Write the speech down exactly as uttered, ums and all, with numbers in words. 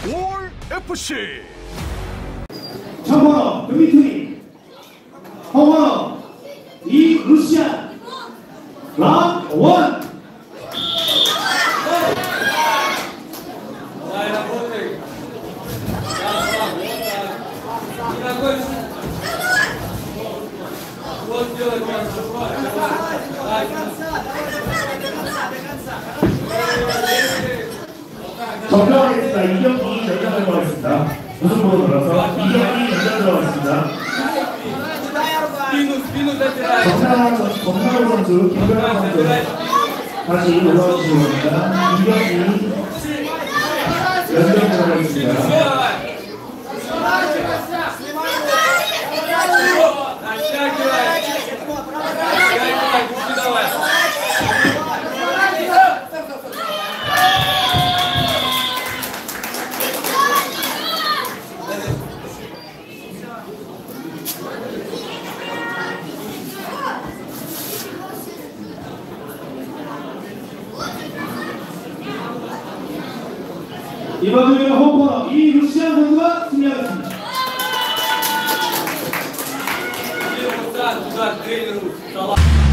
올 에프씨. 정원호 금이투니 홍원호 이루시안 라운드 원. 정정하겠습니다. 이 경기 연장 들어가겠습니다. 우승으로 들어서 이 경기 연장 들어가겠습니다. 정상환 선수, 정상환 선수, 김병환 선수 다시 올라와 주시기 바랍니다. 이 경기 연장 들어가겠습니다. 이번 대회는 홈코너 이루시안 선수가 승리하였습니다.